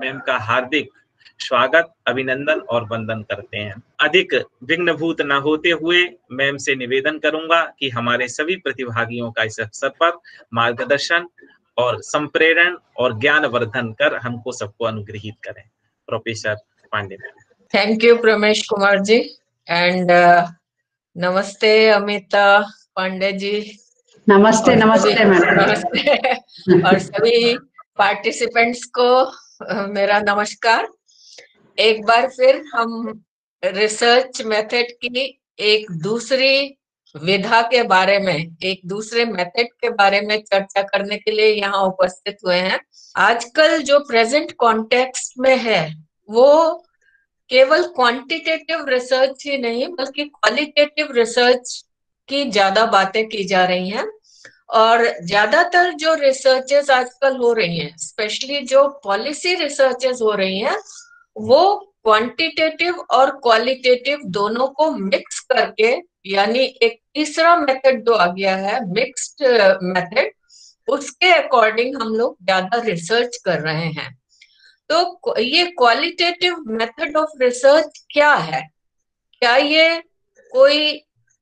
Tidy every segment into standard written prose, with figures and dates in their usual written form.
Ma'am का हार्दिक स्वागत, अभिनंदन और वंदन करते हैं। अधिक विघ्नभूत न होते हुए मैम से निवेदन करूंगा कि हमारे सभी प्रतिभागियों का इस अवसर पर मार्गदर्शन और संप्रेरण और ज्ञानवर्धन कर हमको सबको अनुग्रहित करें। Professor Pandey ma'am. Thank you Pramesh Kumar ji and नमस्ते अमिता पांडे जी। नमस्ते नमस्ते मैम। नमस्ते और सभी पार्टिसिपेंट्स को मेरा नमस्कार। एक बार फिर हम रिसर्च मेथड की एक दूसरी विधा के बारे में, एक दूसरे मेथड के बारे में चर्चा करने के लिए यहाँ उपस्थित हुए हैं। आजकल जो प्रेजेंट कॉन्टेक्स्ट में है वो केवल क्वांटिटेटिव रिसर्च ही नहीं बल्कि क्वालिटेटिव रिसर्च की ज्यादा बातें की जा रही हैं। और ज्यादातर जो रिसर्चेस आजकल हो रही हैं, स्पेशली जो पॉलिसी रिसर्चेस हो रही हैं, वो क्वांटिटेटिव और क्वालिटेटिव दोनों को मिक्स करके, यानी एक तीसरा मेथड जो आ गया है मिक्स्ड मेथड, उसके अकॉर्डिंग हम लोग ज्यादा रिसर्च कर रहे हैं। तो ये क्वालिटेटिव मेथड ऑफ रिसर्च क्या है? क्या ये कोई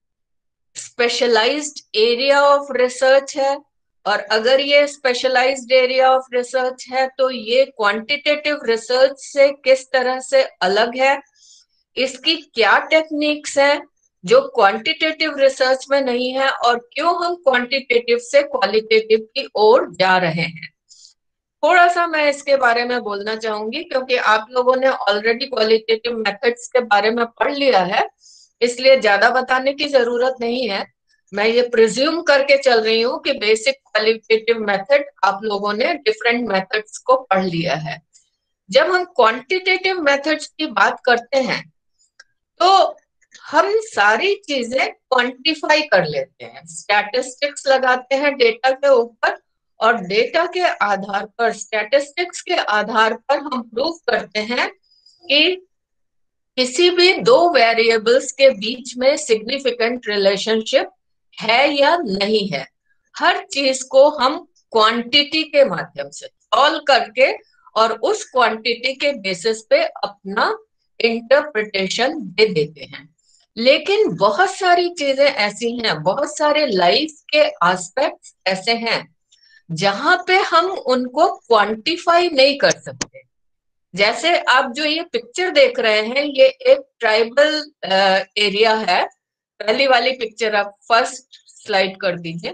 स्पेशलाइज्ड एरिया ऑफ रिसर्च है? और अगर ये स्पेशलाइज्ड एरिया ऑफ रिसर्च है तो ये क्वांटिटेटिव रिसर्च से किस तरह से अलग है? इसकी क्या टेक्निक्स हैं जो क्वांटिटेटिव रिसर्च में नहीं है, और क्यों हम क्वांटिटेटिव से क्वालिटेटिव की ओर जा रहे हैं? थोड़ा सा मैं इसके बारे में बोलना चाहूंगी क्योंकि आप लोगों ने ऑलरेडी क्वालिटेटिव मेथड्स के बारे में पढ़ लिया है, इसलिए ज्यादा बताने की जरूरत नहीं है। मैं ये प्रिज्यूम करके चल रही हूँ कि बेसिक क्वालिटेटिव मेथड आप लोगों ने डिफरेंट मेथड्स को पढ़ लिया है। जब हम क्वांटिटेटिव मेथड्स की बात करते हैं तो हम सारी चीजें क्वांटिफाई कर लेते हैं, स्टैटिस्टिक्स लगाते हैं डेटा के ऊपर, और डेटा के आधार पर, स्टैटिस्टिक्स के आधार पर हम प्रूव करते हैं कि किसी भी दो वेरिएबल्स के बीच में सिग्निफिकेंट रिलेशनशिप है या नहीं है। हर चीज को हम क्वांटिटी के माध्यम से सॉल्व करके और उस क्वांटिटी के बेसिस पे अपना इंटरप्रिटेशन दे देते हैं। लेकिन बहुत सारी चीजें ऐसी हैं, बहुत सारे लाइफ के एस्पेक्ट्स ऐसे हैं जहां पे हम उनको क्वांटिफाई नहीं कर सकते। जैसे आप जो ये पिक्चर देख रहे हैं, ये एक ट्राइबल एरिया है। पहली वाली पिक्चर आप फर्स्ट स्लाइड कर दीजिए।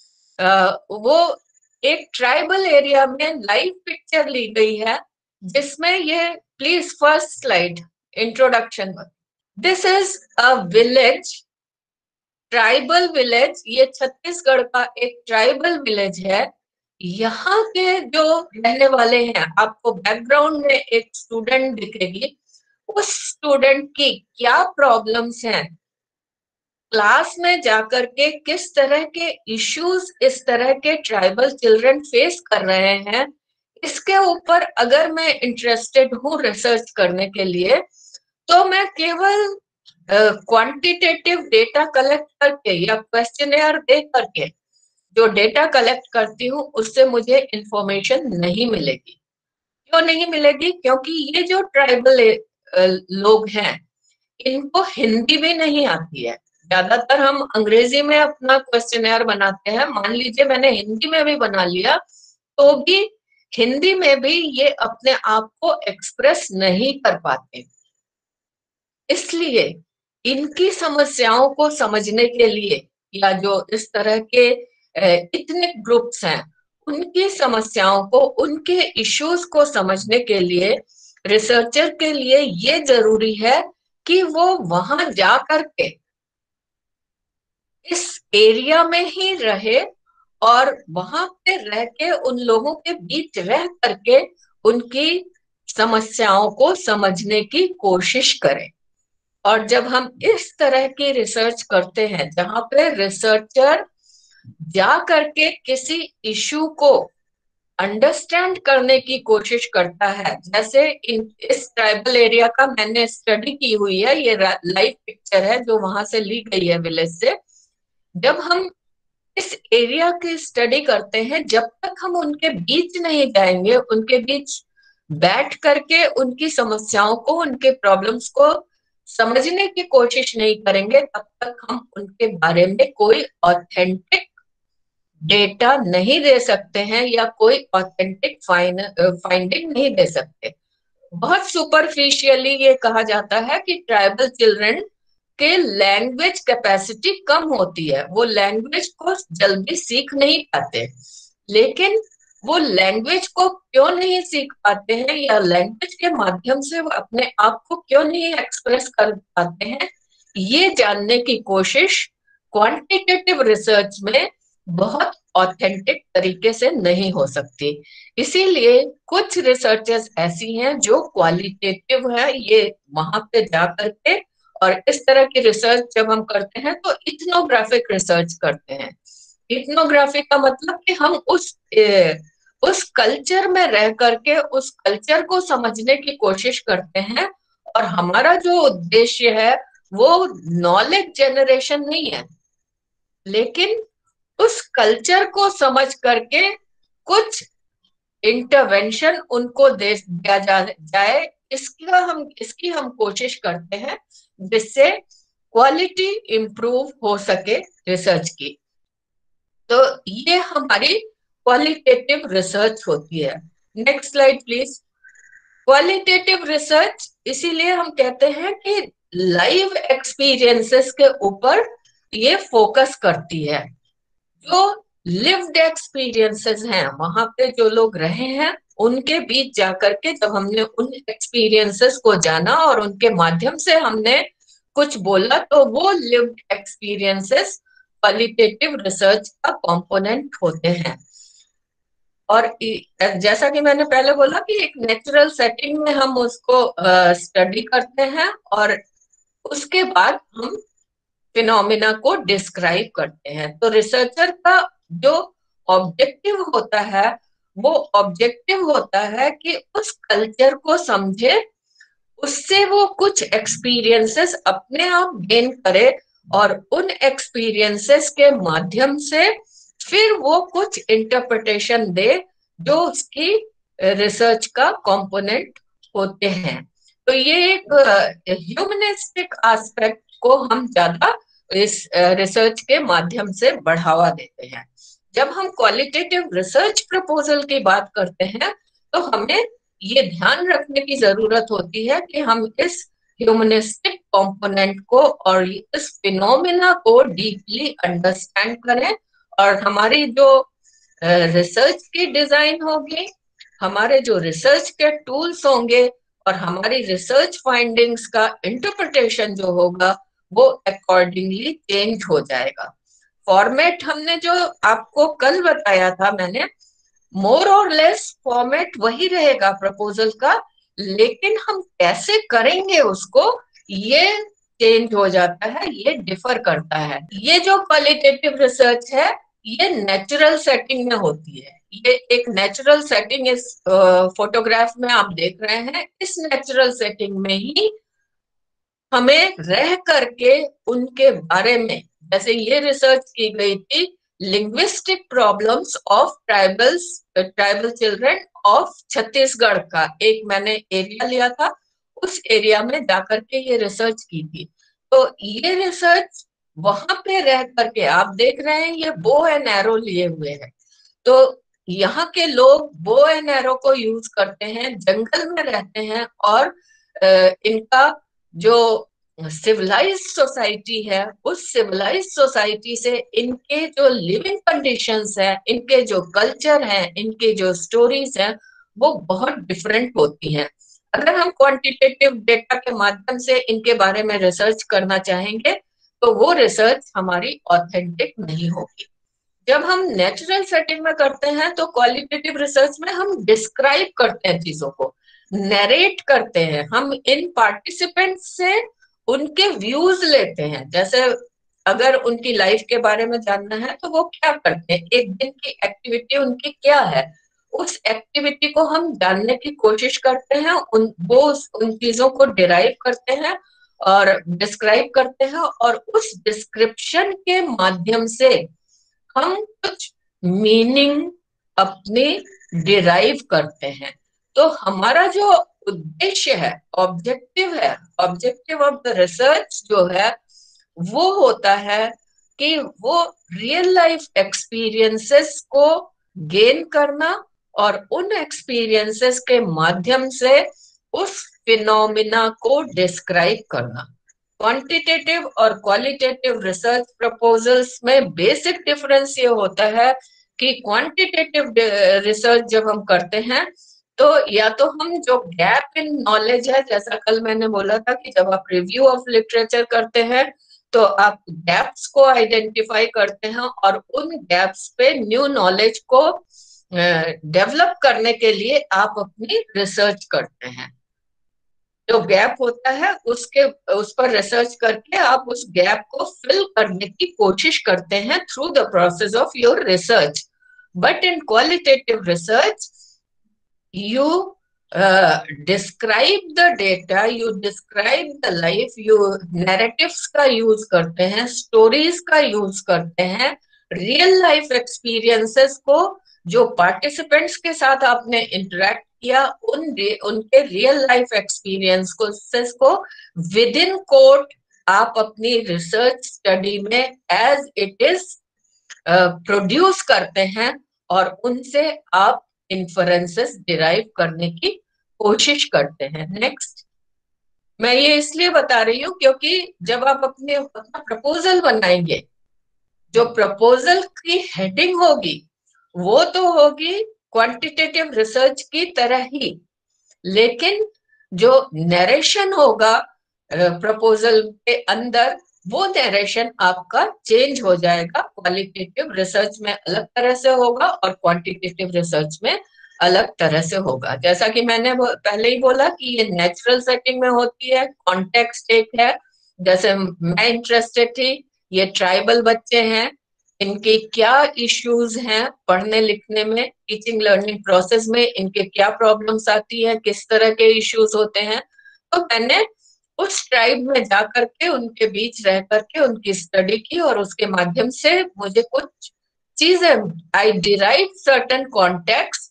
वो एक ट्राइबल एरिया में लाइव पिक्चर ली गई है जिसमें ये, please first slide, introduction. This is a village, tribal village. ये छत्तीसगढ़ का एक ट्राइबल विलेज है। यहाँ के जो रहने वाले हैं, आपको बैकग्राउंड में एक स्टूडेंट दिखेगी, उस स्टूडेंट की क्या प्रॉब्लम्स हैं, क्लास में जाकर के किस तरह के इश्यूज इस तरह के ट्राइबल चिल्ड्रन फेस कर रहे हैं, इसके ऊपर अगर मैं इंटरेस्टेड हूँ रिसर्च करने के लिए, तो मैं केवल क्वांटिटेटिव डेटा कलेक्ट करके या क्वेश्चनेयर दे करके जो डेटा कलेक्ट करती हूँ उससे मुझे इंफॉर्मेशन नहीं मिलेगी। क्यों नहीं मिलेगी? क्योंकि ये जो ट्राइबल लोग हैं इनको हिंदी भी नहीं आती है। ज्यादातर हम अंग्रेजी में अपना क्वेश्चनेयर बनाते हैं। मान लीजिए मैंने हिंदी में भी बना लिया तो भी हिंदी में भी ये अपने आप को एक्सप्रेस नहीं कर पाते। इसलिए इनकी समस्याओं को समझने के लिए, या जो इस तरह के इथनिक ग्रुप्स हैं उनकी समस्याओं को, उनके इश्यूज को समझने के लिए रिसर्चर के लिए ये जरूरी है कि वो वहां जा करके इस एरिया में ही रहे और वहां पे रह के उन लोगों के बीच रह करके उनकी समस्याओं को समझने की कोशिश करें। और जब हम इस तरह की रिसर्च करते हैं जहां पे रिसर्चर जा करके किसी इशू को अंडरस्टैंड करने की कोशिश करता है, जैसे इस ट्राइबल एरिया का मैंने स्टडी की हुई है, ये लाइव पिक्चर है जो वहां से ली गई है विलेज से। जब हम इस एरिया की स्टडी करते हैं, जब तक हम उनके बीच नहीं जाएंगे, उनके बीच बैठ करके उनकी समस्याओं को, उनके प्रॉब्लम्स को समझने की कोशिश नहीं करेंगे, तब तक हम उनके बारे में कोई ऑथेंटिक डेटा नहीं दे सकते हैं या कोई ऑथेंटिक फाइंडिंग नहीं दे सकते। बहुत सुपरफिशियली ये कहा जाता है कि ट्राइबल चिल्ड्रन के लैंग्वेज कैपेसिटी कम होती है, वो लैंग्वेज को जल्दी सीख नहीं पाते। लेकिन वो लैंग्वेज को क्यों नहीं सीख पाते हैं या लैंग्वेज के माध्यम से वो अपने आप को क्यों नहीं एक्सप्रेस कर पाते हैं, ये जानने की कोशिश क्वांटिटेटिव रिसर्च में बहुत ऑथेंटिक तरीके से नहीं हो सकती। इसीलिए कुछ रिसर्चेस ऐसी हैं जो क्वालिटेटिव है, ये वहां पे जा करके, और इस तरह की रिसर्च जब हम करते हैं तो इथनोग्राफिक रिसर्च करते हैं। इथनोग्राफिक का मतलब कि हम उस कल्चर में रह करके उस कल्चर को समझने की कोशिश करते हैं, और हमारा जो उद्देश्य है वो नॉलेज जनरेशन नहीं है, लेकिन उस कल्चर को समझ करके कुछ इंटरवेंशन उनको दे दिया जाए, इसकी हम कोशिश करते हैं, जिससे क्वालिटी इंप्रूव हो सके रिसर्च की। तो ये हमारी क्वालिटेटिव रिसर्च होती है। Next slide please. Qualitative research इसीलिए हम कहते हैं कि लाइव एक्सपीरियंसेस के ऊपर ये फोकस करती है। जो लिव्ड एक्सपीरियंसेस हैं, वहां पे जो लोग रहे हैं, उनके बीच जाकर के जब हमने उन एक्सपीरियंसेस को जाना और उनके माध्यम से हमने कुछ बोला, तो वो लिव्ड एक्सपीरियंसेस क्वालिटेटिव रिसर्च का कंपोनेंट होते हैं। और जैसा कि मैंने पहले बोला कि एक नेचुरल सेटिंग में हम उसको स्टडी करते हैं और उसके बाद हम फिनोमिना को डिस्क्राइब करते हैं। तो रिसर्चर का जो ऑब्जेक्टिव होता है वो ऑब्जेक्टिव होता है कि उस कल्चर को समझे, उससे वो कुछ एक्सपीरियंसेस अपने आप गेन करे, और उन एक्सपीरियंसेस के माध्यम से फिर वो कुछ इंटरप्रिटेशन दे जो उसकी रिसर्च का कंपोनेंट होते हैं। तो ये एक ह्यूमनिस्टिक एस्पेक्ट को हम ज्यादा इस रिसर्च के माध्यम से बढ़ावा देते हैं। जब हम क्वालिटेटिव रिसर्च प्रपोजल की बात करते हैं तो हमें ये ध्यान रखने की जरूरत होती है कि हम इस ह्यूमनिस्टिक कंपोनेंट को और इस फिनोमिना को डीपली अंडरस्टैंड करें, और हमारी जो रिसर्च की डिजाइन होगी, हमारे जो रिसर्च के टूल्स होंगे और हमारी रिसर्च फाइंडिंग्स का इंटरप्रिटेशन जो होगा वो अकॉर्डिंगली चेंज हो जाएगा। फॉर्मेट हमने जो आपको कल बताया था, मैंने मोर और लेस फॉर्मेट वही रहेगा प्रपोजल का, लेकिन हम कैसे करेंगे उसको ये चेंज हो जाता है, ये डिफर करता है। ये जो क्वालिटेटिव रिसर्च है ये नेचुरल सेटिंग में होती है। ये एक नेचुरल सेटिंग इस फोटोग्राफ में आप देख रहे हैं। इस नेचुरल सेटिंग में ही हमें रह करके उनके बारे में, जैसे ये रिसर्च की गई थी linguistic problems of tribal children of Chhattisgarh का एक मैंने एरिया लिया था, उस एरिया में जाकर के ये रिसर्च की थी। तो ये रिसर्च वहां पे रह करके आप देख रहे हैं ये बो एंड एरो लिए हुए हैं। तो यहाँ के लोग बो एंड एरो को यूज करते हैं, जंगल में रहते हैं, और इनका जो सिविलाइज सोसाइटी है उस सिविलाइज सोसाइटी से इनके जो लिविंग कंडीशंस है, इनके जो कल्चर है, इनके जो स्टोरीज हैं वो बहुत डिफरेंट होती हैं। अगर हम क्वांटिटेटिव डेटा के माध्यम से इनके बारे में रिसर्च करना चाहेंगे तो वो रिसर्च हमारी ऑथेंटिक नहीं होगी। जब हम नेचुरल सेटिंग में करते हैं तो क्वालिटेटिव रिसर्च में हम डिस्क्राइब करते हैं, चीजों को नरेट करते हैं, हम इन पार्टिसिपेंट्स से उनके व्यूज लेते हैं। जैसे अगर उनकी लाइफ के बारे में जानना है तो वो क्या करते हैं, एक दिन की एक्टिविटी उनकी क्या है, उस एक्टिविटी को हम जानने की कोशिश करते हैं, उन चीजों को डिराइव करते हैं और डिस्क्राइब करते हैं, और उस डिस्क्रिप्शन के माध्यम से हम कुछ मीनिंग अपने डिराइव करते हैं। तो हमारा जो उद्देश्य है, ऑब्जेक्टिव ऑफ द रिसर्च जो है वो होता है कि वो रियल लाइफ एक्सपीरियंसेस को गेन करना और उन एक्सपीरियंसेस के माध्यम से उस फिनोमिना को डिस्क्राइब करना। क्वांटिटेटिव और क्वालिटेटिव रिसर्च प्रपोजल्स में बेसिक डिफरेंस ये होता है कि क्वांटिटेटिव रिसर्च जब हम करते हैं तो या तो हम जो गैप इन नॉलेज है, जैसा कल मैंने बोला था कि जब आप रिव्यू ऑफ लिटरेचर करते हैं तो आप गैप्स को आइडेंटिफाई करते हैं और उन गैप्स पे न्यू नॉलेज को डेवलप करने के लिए आप अपनी रिसर्च करते हैं। जो गैप होता है उस पर रिसर्च करके आप उस गैप को फिल करने की कोशिश करते हैं through the process of your research. But in qualitative research you describe the data, you describe the life, you narratives का यूज करते हैं, स्टोरीज का यूज करते हैं, रियल लाइफ एक्सपीरियंसेस को जो पार्टिसिपेंट्स के साथ आपने इंटरेक्ट किया उनके रियल लाइफ एक्सपीरियंसेस को विद इन कोट आप अपनी रिसर्च स्टडी में एज इट इज प्रोड्यूस करते हैं और उनसे आप इन्फरेंसेस डिराइव करने की कोशिश करते हैं। नेक्स्ट, मैं ये इसलिए बता रही हूँ क्योंकि जब आप अपना प्रपोजल बनाएंगे, जो प्रपोजल की हेडिंग होगी वो तो होगी क्वांटिटेटिव रिसर्च की तरह ही, लेकिन जो नरेशन होगा प्रपोजल के अंदर वो नरेशन आपका चेंज हो जाएगा। क्वालिटेटिव रिसर्च में अलग तरह से होगा और क्वांटिटेटिव रिसर्च में अलग तरह से होगा। जैसा कि मैंने पहले ही बोला कि ये नेचुरल सेटिंग में होती है, कॉन्टेक्स्ट एक है। जैसे मैं इंटरेस्टेड थी, ये ट्राइबल बच्चे हैं, इनके क्या इश्यूज हैं पढ़ने लिखने में, टीचिंग लर्निंग प्रोसेस में इनके क्या प्रॉब्लम्स आती है, किस तरह के इश्यूज होते हैं। तो मैंने उस ट्राइब में जा करके उनके बीच रह करके उनकी स्टडी की और उसके माध्यम से मुझे कुछ चीजें, I derive certain context,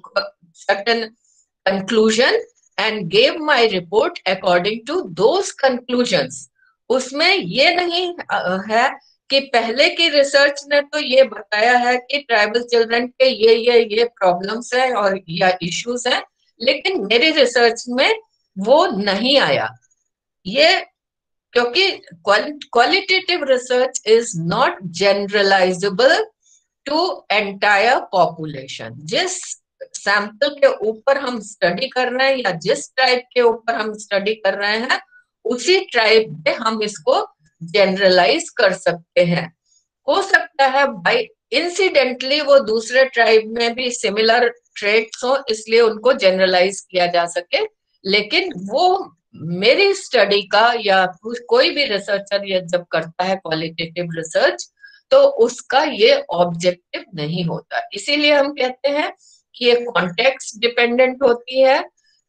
certain conclusion and gave my report according to those conclusions. उसमें ये नहीं है कि पहले की रिसर्च ने तो ये बताया है कि ट्राइबल चिल्ड्रन के ये प्रॉब्लम्स है और या इश्यूज हैं, लेकिन मेरी रिसर्च में वो नहीं आया। ये क्योंकि qualitative research is not generalisable to entire population. जिस सैंपल के ऊपर हम स्टडी कर रहे हैं या जिस ट्राइब के ऊपर हम स्टडी कर रहे हैं उसी ट्राइब में हम इसको जनरलाइज कर सकते हैं। हो सकता है भाई इंसिडेंटली वो दूसरे ट्राइब में भी सिमिलर ट्रेट्स हो इसलिए उनको जनरलाइज किया जा सके, लेकिन वो मेरी स्टडी का या कोई भी रिसर्चर ये जब करता है क्वालिटेटिव रिसर्च तो उसका ये ऑब्जेक्टिव नहीं होता। इसीलिए हम कहते हैं कि ये कॉन्टेक्स्ट डिपेंडेंट होती है।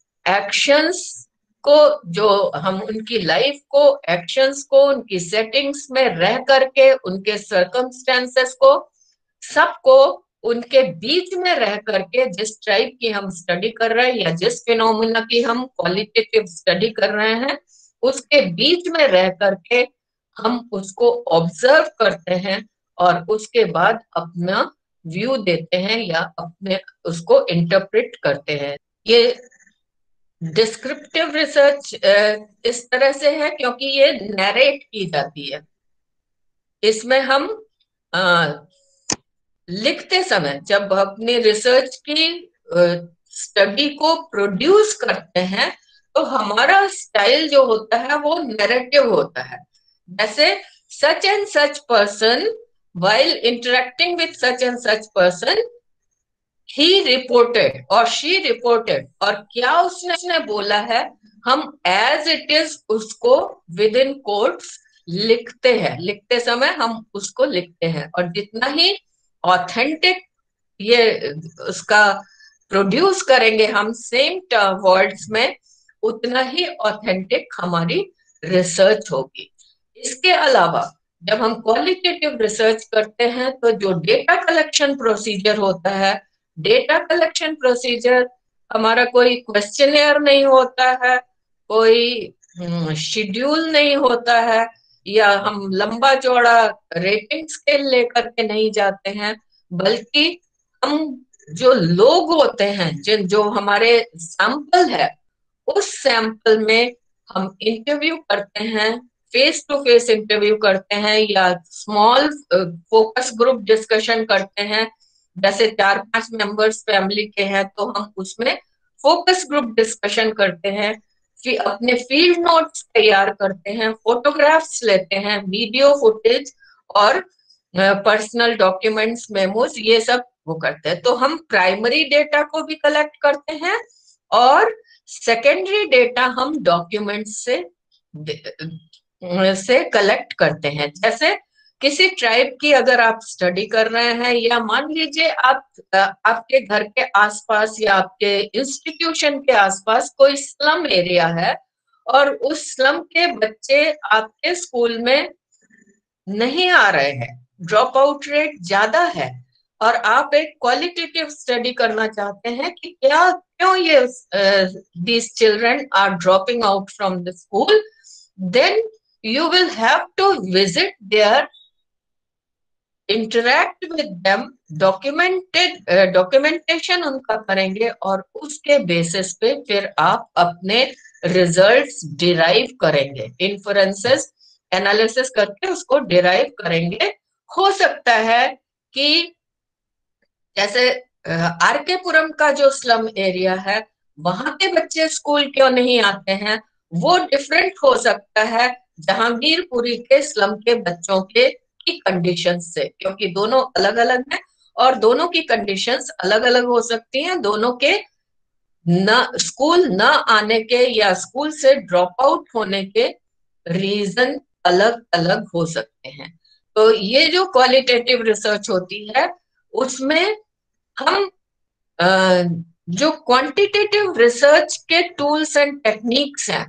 एक्शंस को जो हम उनकी लाइफ को, एक्शंस को उनकी सेटिंग्स में रह करके उनके सर्कमस्टेंसेस को सबको उनके बीच में रह करके जिस टाइप की हम स्टडी कर रहे हैं या जिस फिनोमिना की हम क्वालिटेटिव स्टडी कर रहे हैं उसके बीच में रह करके हम उसको ऑब्जर्व करते हैं और उसके बाद अपना व्यू देते हैं या अपने उसको इंटरप्रेट करते हैं। ये डिस्क्रिप्टिव रिसर्च इस तरह से है क्योंकि ये नरेट की जाती है। इसमें हम लिखते समय जब अपनी रिसर्च की स्टडी को प्रोड्यूस करते हैं तो हमारा स्टाइल जो होता है वो नैरेटिव होता है। जैसे such and such person while interacting with such and such person he reported और शी रिपोर्टेड, और क्या उसने बोला है हम एज इट इज उसको विद इन कोट्स लिखते हैं। लिखते समय हम उसको लिखते हैं और जितना ही ऑथेंटिक ये उसका प्रोड्यूस करेंगे हम सेम वर्ड्स में उतना ही ऑथेंटिक हमारी रिसर्च होगी। इसके अलावा जब हम क्वालिटेटिव रिसर्च करते हैं तो जो डेटा कलेक्शन प्रोसीजर होता है, डेटा कलेक्शन प्रोसीजर हमारा कोई क्वेश्चनर नहीं होता है, कोई शेड्यूल नहीं होता है, या हम लंबा चौड़ा रेटिंग स्केल लेकर के नहीं जाते हैं, बल्कि हम जो लोग होते हैं, जिन जो हमारे सैंपल है, उस सैंपल में हम इंटरव्यू करते हैं, फेस टू फेस इंटरव्यू करते हैं, या स्मॉल फोकस ग्रुप डिस्कशन करते हैं। जैसे 4-5 मेंबर्स फैमिली के हैं तो हम उसमें फोकस ग्रुप डिस्कशन करते हैं, फिर अपने फील्ड नोट्स तैयार करते हैं, फोटोग्राफ्स लेते हैं, वीडियो फुटेज और पर्सनल डॉक्यूमेंट्स, मेमोज, ये सब वो करते हैं। तो हम प्राइमरी डेटा को भी कलेक्ट करते हैं और सेकेंडरी डेटा हम डॉक्यूमेंट्स से कलेक्ट करते हैं। जैसे किसी ट्राइब की अगर आप स्टडी कर रहे हैं, या मान लीजिए आप आपके घर के आसपास या आपके इंस्टीट्यूशन के आसपास कोई स्लम एरिया है और उस स्लम के बच्चे आपके स्कूल में नहीं आ रहे हैं, ड्रॉप आउट रेट ज्यादा है, और आप एक क्वालिटेटिव स्टडी करना चाहते हैं कि क्या क्यों ये these children are dropping out from the school, then you will have to visit their, interact with them, documentation उनका करेंगे, और उसके बेसिस पे फिर आप अपने रिजल्ट्स डिराइव करेंगे, इन्फ्रेंसेस एनालिसिस करके उसको डिराइव करेंगे। हो सकता है कि जैसे आरकेपुरम का जो स्लम एरिया है, वहां के बच्चे स्कूल क्यों नहीं आते हैं, वो डिफरेंट हो सकता है जहांगीरपुरी के स्लम के बच्चों के की कंडीशंस से, क्योंकि दोनों अलग अलग हैं और दोनों की कंडीशंस अलग अलग हो सकती हैं। दोनों के न स्कूल न आने के या स्कूल से ड्रॉप आउट होने के रीजन अलग अलग हो सकते हैं। तो ये जो क्वालिटेटिव रिसर्च होती है, उसमें हम जो क्वांटिटेटिव रिसर्च के टूल्स एंड टेक्निक्स हैं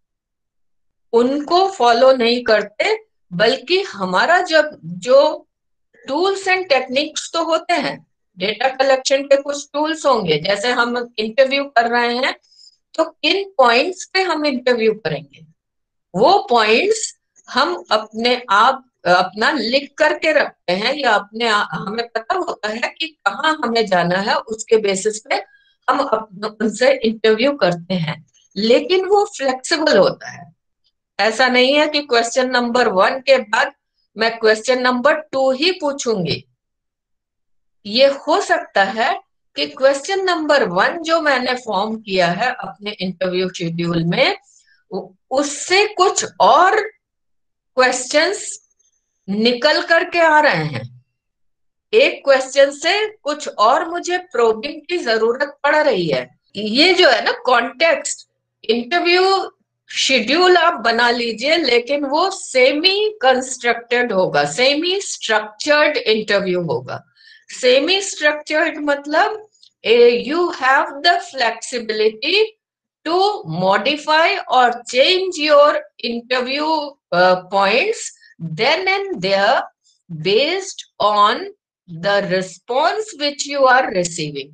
उनको फॉलो नहीं करते, बल्कि हमारा जब जो टूल्स एंड टेक्निक्स तो होते हैं, डेटा कलेक्शन के कुछ टूल्स होंगे, जैसे हम इंटरव्यू कर रहे हैं तो किन पॉइंट्स पे हम इंटरव्यू करेंगे, वो पॉइंट्स हम अपने आप अपना लिख करके रखते हैं, या अपने हमें पता होता है कि कहाँ हमें जाना है, उसके बेसिस पे हम उनसे इंटरव्यू करते हैं। लेकिन वो फ्लेक्सिबल होता है, ऐसा नहीं है कि क्वेश्चन नंबर 1 के बाद मैं क्वेश्चन नंबर 2 ही पूछूंगी। ये हो सकता है कि क्वेश्चन नंबर 1 जो मैंने फॉर्म किया है अपने इंटरव्यू शेड्यूल में, उससे कुछ और क्वेश्चंस निकल करके आ रहे हैं, एक क्वेश्चन से कुछ और मुझे प्रोबिंग की जरूरत पड़ रही है। ये जो है ना कॉन्टेक्स्ट, इंटरव्यू शेड्यूल आप बना लीजिए, लेकिन वो सेमी कंस्ट्रक्टेड होगा, सेमी स्ट्रक्चर्ड इंटरव्यू होगा। सेमी स्ट्रक्चर्ड मतलब you have the flexibility to modify or change your interview points then and there based on the response which you are receiving.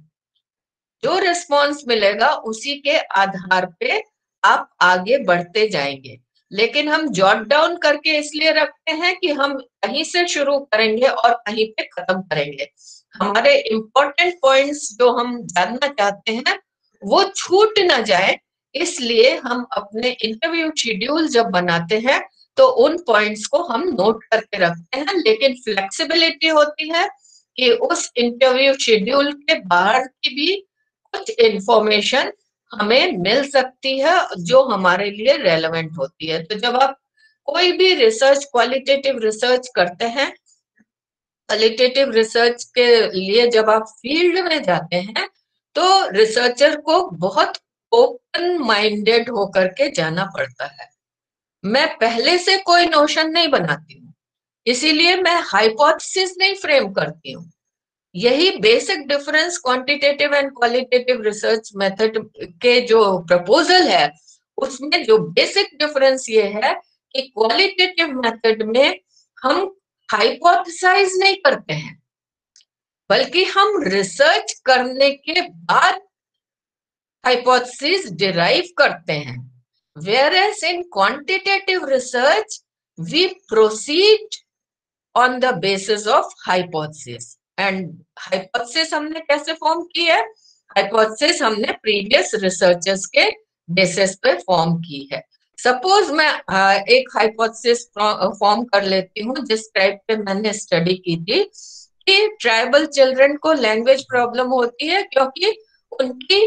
जो response मिलेगा उसी के आधार पे आप आगे बढ़ते जाएंगे। लेकिन हम जॉट डाउन करके इसलिए रखते हैं कि हम कहीं से शुरू करेंगे और कहीं पे खत्म करेंगे, हमारे इंपॉर्टेंट पॉइंट्स जो हम जानना चाहते हैं वो छूट ना जाए, इसलिए हम अपने इंटरव्यू शेड्यूल जब बनाते हैं तो उन पॉइंट्स को हम नोट करके रखते हैं। लेकिन फ्लेक्सिबिलिटी होती है कि उस इंटरव्यू शेड्यूल के बाहर की भी कुछ इंफॉर्मेशन हमें मिल सकती है जो हमारे लिए रेलेवेंट होती है। तो जब आप कोई भी रिसर्च, क्वालिटेटिव रिसर्च करते हैं, क्वालिटेटिव रिसर्च के लिए जब आप फील्ड में जाते हैं तो रिसर्चर को बहुत ओपन माइंडेड होकर के जाना पड़ता है। मैं पहले से कोई नोशन नहीं बनाती हूँ, इसीलिए मैं हाइपोथेसिस नहीं फ्रेम करती हूँ। यही basic difference quantitative and qualitative research method के जो प्रपोजल है उसमें जो बेसिक डिफरेंस ये है कि क्वालिटेटिव मेथड में हम हाइपोथेसाइज नहीं करते हैं, बल्कि हम रिसर्च करने के बाद हाइपोथेसिस डिराइव करते हैं, whereas in quantitative research we proceed on the basis of hypothesis. And hypothesis हमने कैसे फॉर्म की है? हाइपोथेसिस हमने प्रीवियस रिसर्चर्स के बेसिस पे फॉर्म की है। सपोज मैं एक हाइपोथेसिस फॉर्म कर लेती हूँ जिस टाइप पे मैंने स्टडी की थी कि ट्राइबल चिल्ड्रन को लैंग्वेज प्रॉब्लम होती है क्योंकि उनकी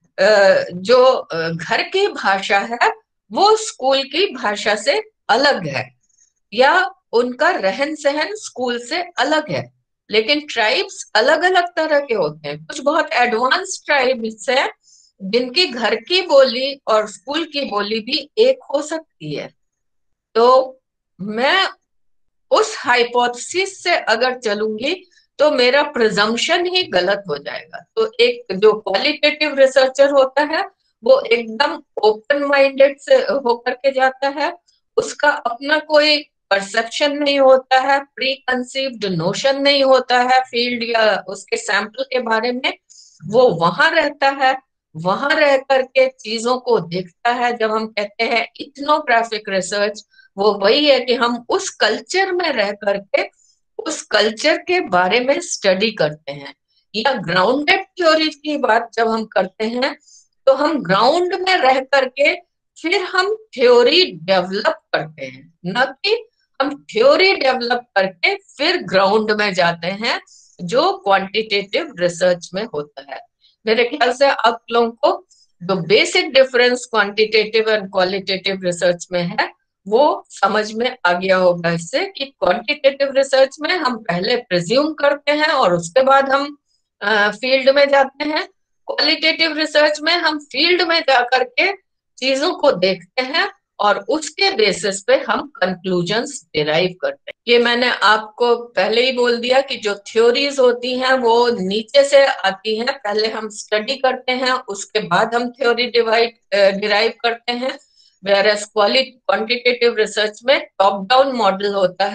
जो घर की भाषा है वो स्कूल की भाषा से अलग है, या उनका रहन सहन स्कूल से अलग है। लेकिन ट्राइब्स अलग अलग तरह के होते हैं। कुछ बहुत एडवांस ट्राइब्स है जिनकी घर की बोली और स्कूल की बोली भी एक हो सकती है। तो मैं उस हाइपोथेसिस से अगर चलूंगी तो मेरा प्रिजम्पशन ही गलत हो जाएगा। तो एक जो क्वालिटेटिव रिसर्चर होता है वो एकदम ओपन माइंडेड से होकर के जाता है, उसका अपना कोई परसेप्शन नहीं होता है, प्री कंसीव्ड नोशन नहीं होता है फील्ड या उसके सैंपल के बारे में। वो वहां रहता है, वहां रह करके चीजों को देखता है। जब हम कहते हैं इथनोग्राफिक रिसर्च, वो वही है कि हम उस कल्चर में रह करके उस कल्चर के बारे में स्टडी करते हैं। या ग्राउंडेड थ्योरी की बात जब हम करते हैं तो हम ग्राउंड में रह करके फिर हम थ्योरी डेवलप करते हैं, न कि हम थ्योरी डेवलप करके फिर ग्राउंड में जाते हैं, जो क्वांटिटेटिव रिसर्च में होता है। मेरे ख्याल से आप लोगों को जो basic difference quantitative and qualitative research में है वो समझ में आ गया होगा इससे, कि क्वांटिटेटिव रिसर्च में हम पहले प्रिज्यूम करते हैं और उसके बाद हम फील्ड में जाते हैं। क्वालिटेटिव रिसर्च में हम फील्ड में जाकर के चीजों को देखते हैं और उसके बेसिस पे हम कंक्लूजन्स डिराइव करते हैं। ये मैंने आपको पहले ही बोल दिया कि जो थ्योरीज होती हैं वो नीचे से आती हैं, पहले हम स्टडी करते हैं उसके बाद हम थ्योरी डिराइव करते हैं। Whereas क्वांटिटेटिव रिसर्च में टॉप डाउन मॉडल होता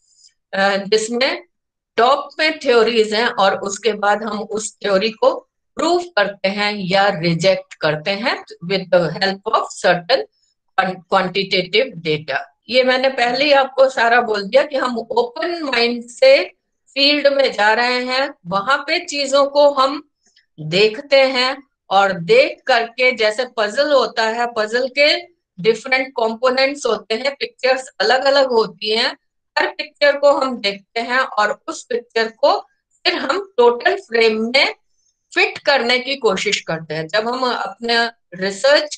है जिसमें टॉप में थ्योरीज हैं और उसके बाद हम उस थ्योरी को प्रूव करते हैं या रिजेक्ट करते हैं with the help of certain quantitative data. ये मैंने पहले ही आपको सारा बोल दिया कि हम ओपन माइंड से फील्ड में जा रहे हैं, वहां पे चीजों को हम देखते हैं और देख करके, जैसे पजल होता है, पजल के डिफरेंट कंपोनेंट्स होते हैं, पिक्चर्स अलग अलग होती हैं, हर पिक्चर को हम देखते हैं और उस पिक्चर को फिर हम टोटल फ्रेम में फिट करने की कोशिश करते हैं। जब हम अपने रिसर्च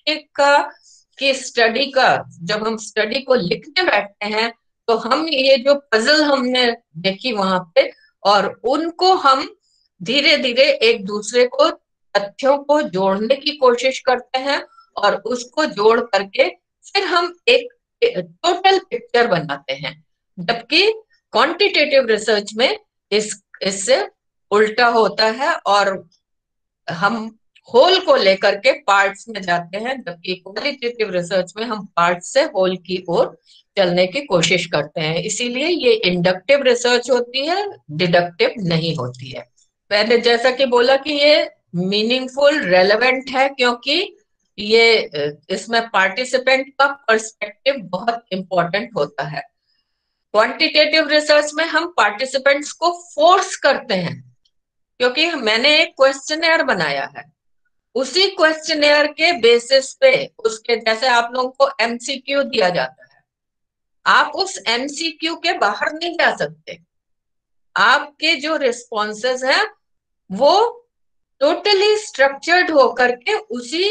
की स्टडी का जब हम स्टडी को लिखने बैठते हैं तो हम ये जो पजल हमने देखी वहां पे और उनको हम धीरे धीरे एक दूसरे को तथ्यों को जोड़ने की कोशिश करते हैं और उसको जोड़ करके फिर हम एक टोटल पिक्चर बनाते हैं। जबकि क्वांटिटेटिव रिसर्च में इससे उल्टा होता है और हम होल को लेकर के पार्ट्स में जाते हैं, जबकि क्वालिटेटिव रिसर्च में हम पार्ट्स से होल की ओर चलने की कोशिश करते हैं। इसीलिए ये इंडक्टिव रिसर्च होती है, डिडक्टिव नहीं होती है। मैंने जैसा कि बोला कि ये मीनिंगफुल रेलेवेंट है क्योंकि ये इसमें पार्टिसिपेंट का पर्सपेक्टिव बहुत इंपॉर्टेंट होता है। क्वांटिटेटिव रिसर्च में हम पार्टिसिपेंट्स को फोर्स करते हैं क्योंकि मैंने एक क्वेश्चनेयर बनाया है, उसी क्वेश्चनेयर के बेसिस पे उसके जैसे आप लोगों को एमसीक्यू दिया जाता है, आप उस एमसीक्यू के बाहर नहीं जा सकते। आपके जो रिस्पॉन्सेज हैं वो टोटली स्ट्रक्चर्ड होकर के उसी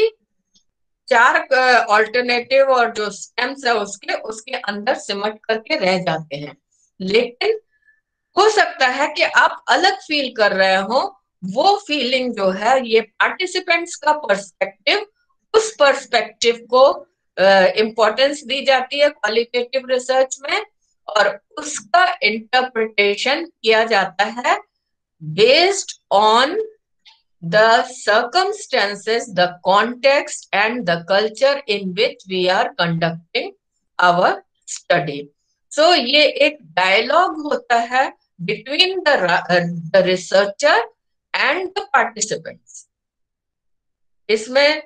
4 ऑल्टरनेटिव और जो स्टेम्स है उसके अंदर सिमट करके रह जाते हैं। लेकिन हो सकता है कि आप अलग फील कर रहे हो, वो फीलिंग जो है ये पार्टिसिपेंट्स का पर्सपेक्टिव, उस पर्सपेक्टिव को इम्पोर्टेंस दी जाती है क्वालिटेटिव रिसर्च में और उसका इंटरप्रिटेशन किया जाता है based on the circumstances, the context and the culture in which we are conducting our study. So ये एक डायलॉग होता है between the researcher and the participants. इसमें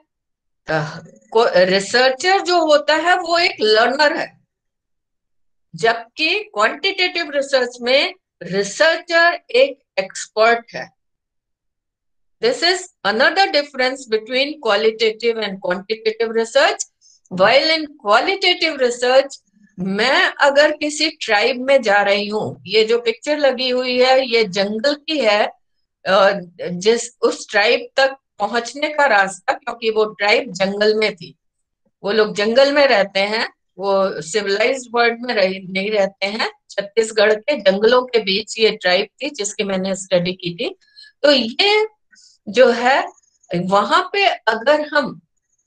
रिसर्चर जो होता है वो एक लर्नर है, जबकि क्वांटिटेटिव रिसर्च में रिसर्चर एक एक्सपर्ट है। This is another difference between qualitative and quantitative research. While in qualitative research, मैं अगर किसी ट्राइब में जा रही हूँ, ये जो पिक्चर लगी हुई है ये जंगल की है, जिस उस ट्राइब तक पहुंचने का रास्ता, क्योंकि वो ट्राइब जंगल में थी, वो लोग जंगल में रहते हैं, वो सिविलाइज्ड वर्ल्ड में नहीं रहते हैं। छत्तीसगढ़ के जंगलों के बीच ये ट्राइब थी जिसकी मैंने स्टडी की थी। तो ये जो है, वहां पे अगर हम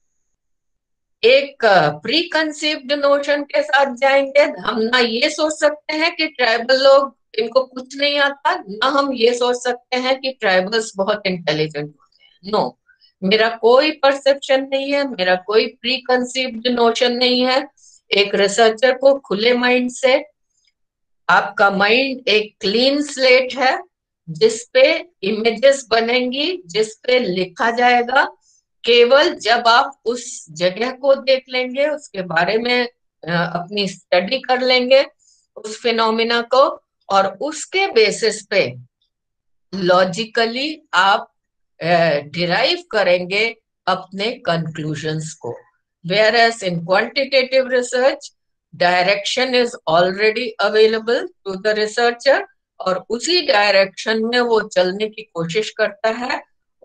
एक प्री कंसीव्ड नोशन के साथ जाएंगे, हम ना ये सोच सकते हैं कि ट्राइबल लोग इनको कुछ नहीं आता, ना हम ये सोच सकते हैं कि ट्राइबल्स बहुत इंटेलिजेंट होते हैं। नो, मेरा कोई परसेप्शन नहीं है, मेरा कोई प्री कंसीव्ड नोशन नहीं है। एक रिसर्चर को खुले माइंड से, आपका माइंड एक क्लीन स्लेट है जिसपे इमेजेस बनेंगी, जिसपे लिखा जाएगा। केवल जब आप उस जगह को देख लेंगे, उसके बारे में अपनी स्टडी कर लेंगे उस फिनोमिना को, और उसके बेसिस पे लॉजिकली आप डिराइव करेंगे अपने कंक्लूजन्स को। Whereas in quantitative research, direction is already available to the researcher, और उसी डायरेक्शन में वो चलने की कोशिश करता है,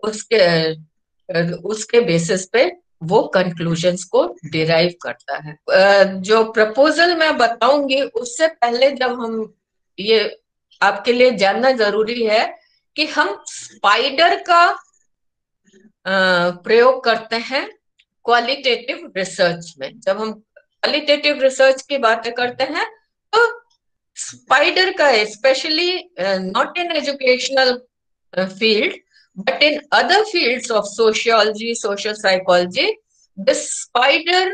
उसके बेसिस पे वो कंक्लूजन्स को डिराइव करता है। जो प्रपोजल मैं बताऊंगी उससे पहले जब हम ये आपके लिए जानना जरूरी है कि हम स्पाइडर का प्रयोग करते हैं क्वालिटेटिव रिसर्च में। जब हम क्वालिटेटिव रिसर्च की बातें करते हैं तो स्पाइडर का, specially not in educational field, but in other fields of sociology, social psychology, this spider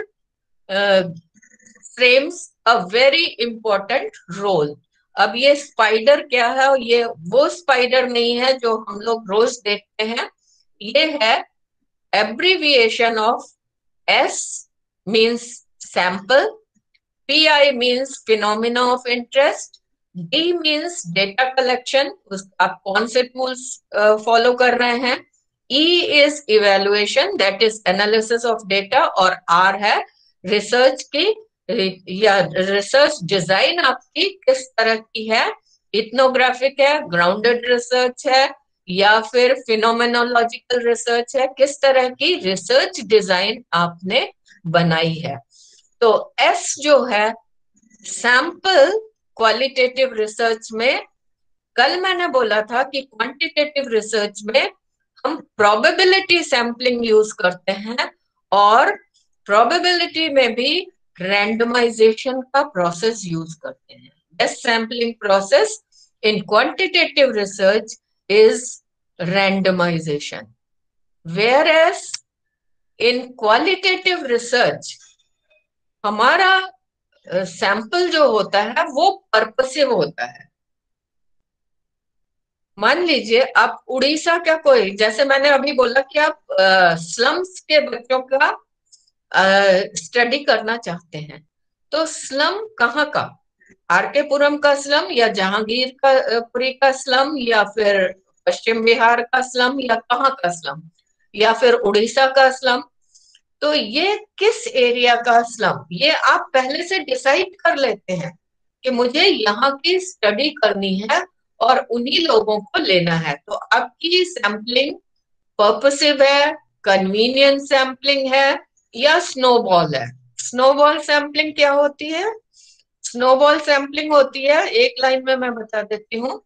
frames a very important role. अब ये स्पाइडर क्या है? ये वो स्पाइडर नहीं है जो हम लोग रोज देखते हैं। ये है abbreviation of S means sample, PI means phenomena of interest, D means data collection, आप कौन से टूल्स फॉलो कर रहे हैं, E is evaluation, that is analysis of data, और R है रिसर्च की या रिसर्च डिजाइन आपकी किस तरह की है, इथनोग्राफिक है, ग्राउंडेड रिसर्च है, या फिर फिनोमेनोलॉजिकल रिसर्च है, किस तरह की रिसर्च डिजाइन आपने बनाई है। तो S जो है सैंपल क्वालिटेटिव रिसर्च में, कल मैंने बोला था कि क्वांटिटेटिव रिसर्च में हम प्रोबेबिलिटी सैंपलिंग यूज करते हैं, और प्रोबेबिलिटी में भी रैंडमाइजेशन का प्रोसेस यूज करते हैं। Best sampling process in quantitative research is randomization, whereas in qualitative research हमारा सैंपल जो होता है वो पर्पसिव होता है। मान लीजिए आप उड़ीसा का कोई, जैसे मैंने अभी बोला कि आप स्लम्स के बच्चों का स्टडी करना चाहते हैं, तो स्लम कहाँ का, आरके पुरम का स्लम या जहांगीर का पुरी का स्लम या फिर पश्चिम बिहार का स्लम या कहाँ का स्लम या फिर उड़ीसा का स्लम, तो ये किस एरिया का स्लम, ये आप पहले से डिसाइड कर लेते हैं कि मुझे यहाँ की स्टडी करनी है और उन्हीं लोगों को लेना है। तो आपकी सैंपलिंग पर्पसिव है, कन्वीनियंट सैंपलिंग है, या स्नोबॉल है। स्नोबॉल सैंपलिंग क्या होती है? स्नोबॉल सैंपलिंग होती है, एक लाइन में मैं बता देती हूँ।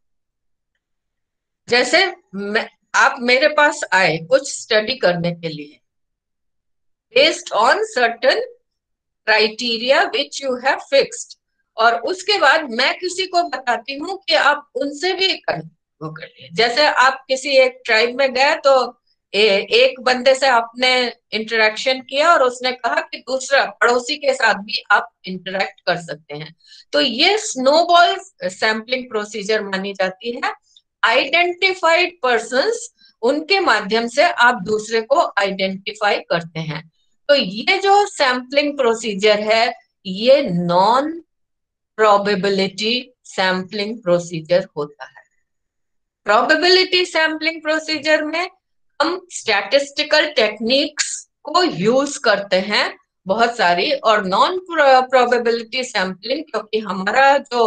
जैसे आप मेरे पास आए कुछ स्टडी करने के लिए, based on certain criteria which you have fixed, और उसके बाद मैं किसी को बताती हूँ कि आप उनसे भी वो कर लिए। जैसे आप किसी एक ट्राइब में गए तो एक बंदे से आपने इंटरेक्शन किया और उसने कहा कि दूसरा पड़ोसी के साथ भी आप इंटरेक्ट कर सकते हैं, तो ये स्नोबॉल सैंपलिंग प्रोसीजर मानी जाती है। आइडेंटिफाइड पर्संस उनके माध्यम से आप दूसरे को आइडेंटिफाई करते हैं। तो ये जो सैम्पलिंग प्रोसीजर है, ये नॉन प्रोबेबिलिटी सैम्पलिंग प्रोसीजर होता है। प्रोबेबिलिटी सैम्पलिंग प्रोसीजर में हम स्टैटिस्टिकल टेक्निक्स को यूज करते हैं बहुत सारी, और नॉन प्रोबेबिलिटी सैम्पलिंग, क्योंकि हमारा जो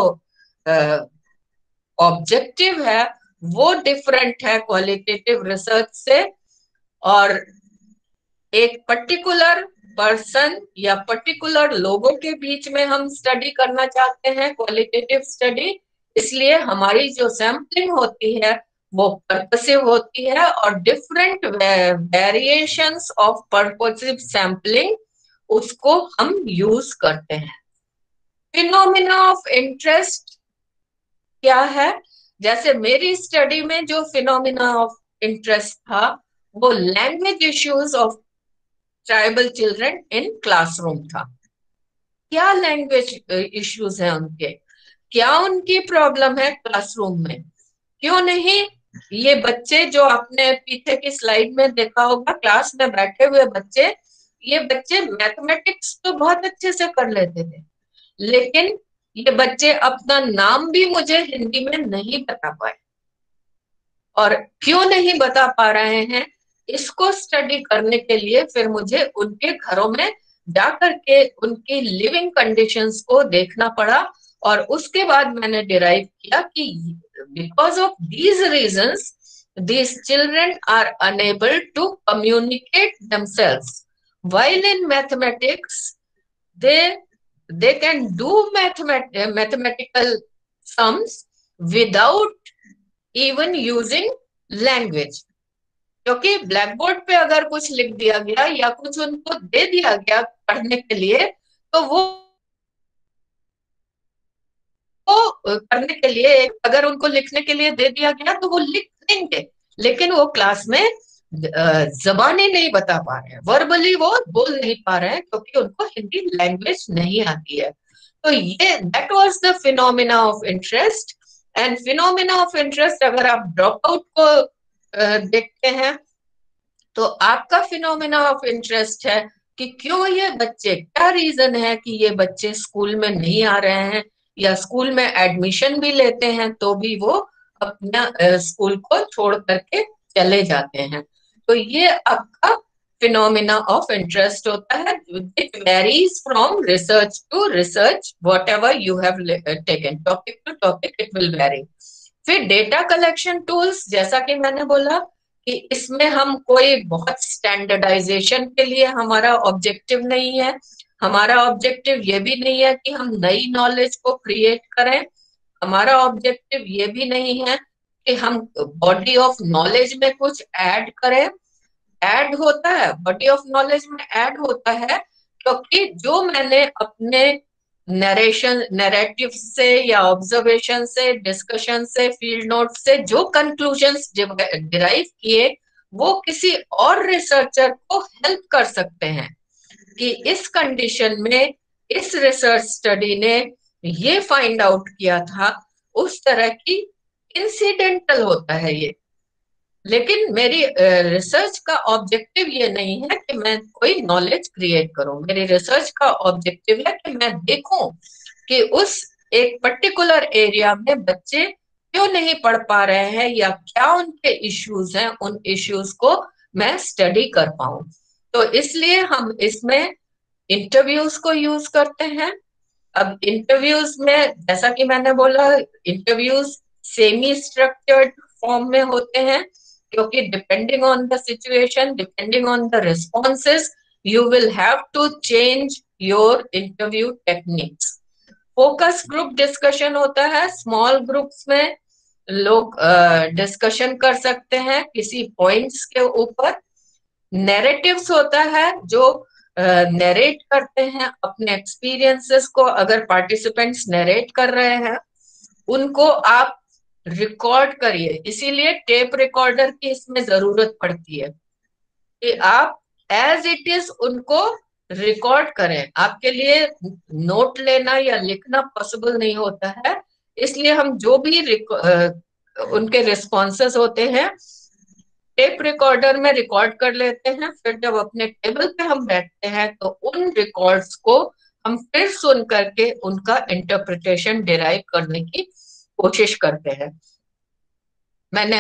ऑब्जेक्टिव है वो डिफरेंट है क्वालिटेटिव रिसर्च से, और एक पर्टिकुलर पर्सन या पर्टिकुलर लोगों के बीच में हम स्टडी करना चाहते हैं, क्वालिटेटिव स्टडी। इसलिए हमारी जो सैम्पलिंग होती है वो पर्पसिव होती है, और different variations of purposive sampling उसको हम यूज करते हैं। फिनोमिना ऑफ इंटरेस्ट क्या है? जैसे मेरी स्टडी में जो फिनोमिना ऑफ इंटरेस्ट था वो language issues of tribal children in classroom था। क्या लैंग्वेज इश्यूज हैं उनके, क्या उनकी प्रॉब्लम है क्लासरूम में? क्यों नहीं ये बच्चे जो आपने पीछे की स्लाइड में देखा होगा, क्लास में बैठे हुए बच्चे, ये बच्चे मैथमेटिक्स तो बहुत अच्छे से कर लेते थे, लेकिन ये बच्चे अपना नाम भी मुझे हिंदी में नहीं बता पाए। और क्यों नहीं बता पा रहे हैं, इसको स्टडी करने के लिए फिर मुझे उनके घरों में जाकर के उनकी लिविंग कंडीशंस को देखना पड़ा, और उसके बाद मैंने डिराइव किया कि because of these reasons these children are unable to communicate themselves, while in mathematics they can do mathematical sums without even using language। क्योंकि ब्लैक बोर्ड पे अगर कुछ लिख दिया गया या कुछ उनको दे दिया गया पढ़ने के लिए, तो वो करने के लिए, अगर उनको लिखने के लिए दे दिया गया तो वो लिख देंगे, लेकिन वो क्लास में जबानी नहीं बता पा रहे हैं, वर्बली वो बोल नहीं पा रहे हैं, क्योंकि उनको हिंदी लैंग्वेज नहीं आती है। तो ये that was the phenomena of interest. And phenomena of interest अगर आप ड्रॉप आउट को देखते हैं, तो आपका फिनोमिना ऑफ इंटरेस्ट है कि क्यों ये बच्चे, क्या रीजन है कि ये बच्चे स्कूल में नहीं आ रहे हैं, या स्कूल में एडमिशन भी लेते हैं तो भी वो अपना स्कूल को छोड़ करके चले जाते हैं। तो ये आपका फिनोमिना ऑफ इंटरेस्ट होता है। It varies from research to research, whatever you have taken, topic to topic it will vary. फिर डेटा कलेक्शन टूल्स, जैसा कि मैंने बोला कि इसमें हम कोई बहुत स्टैंडर्डाइजेशन के लिए हमारा ऑब्जेक्टिव नहीं है। हमारा ऑब्जेक्टिव ये भी नहीं है कि हम नई नॉलेज को क्रिएट करें। हमारा ऑब्जेक्टिव ये भी नहीं है कि हम बॉडी ऑफ नॉलेज में कुछ ऐड करें। ऐड होता है, बॉडी ऑफ नॉलेज में ऐड होता है, क्योंकि जो मैंने अपने नैरेटिव से या ऑब्जर्वेशन से, डिस्कशन से, फील्ड नोट से जो कंक्लूजन्स डिराइव किए, वो किसी और रिसर्चर को हेल्प कर सकते हैं कि इस कंडीशन में इस रिसर्च स्टडी ने ये फाइंड आउट किया था, उस तरह की इंसिडेंटल होता है ये। लेकिन मेरी रिसर्च का ऑब्जेक्टिव ये नहीं है कि मैं कोई नॉलेज क्रिएट करूं। मेरी रिसर्च का ऑब्जेक्टिव है कि मैं देखूं कि उस एक पर्टिकुलर एरिया में बच्चे क्यों नहीं पढ़ पा रहे हैं, या क्या उनके इश्यूज हैं, उन इश्यूज को मैं स्टडी कर पाऊं। तो इसलिए हम इसमें इंटरव्यूज को यूज करते हैं। अब इंटरव्यूज में, जैसा कि मैंने बोला, इंटरव्यूज सेमी स्ट्रक्चर्ड फॉर्म में होते हैं, क्योंकि depending on the situation, depending on the responses, you will have to change your interview techniques. Focus group discussion होता है। स्मॉल ग्रुप्स में लोग डिस्कशन कर सकते हैं किसी पॉइंट्स के ऊपर। नैरेटिव्स होता है, जो नरेट करते हैं अपने एक्सपीरियंसेस को। अगर पार्टिसिपेंट्स नरेट कर रहे हैं, उनको आप रिकॉर्ड करिए। इसीलिए टेप रिकॉर्डर की इसमें जरूरत पड़ती है कि आप एज इट इज उनको रिकॉर्ड करें। आपके लिए नोट लेना या लिखना पॉसिबल नहीं होता है, इसलिए हम जो भी उनके रिस्पॉन्सेस होते हैं टेप रिकॉर्डर में रिकॉर्ड कर लेते हैं, फिर जब अपने टेबल पे हम बैठते हैं तो उन रिकॉर्ड्स को हम फिर सुन करके उनका इंटरप्रिटेशन डिराइव करने की कोशिश करते हैं। मैंने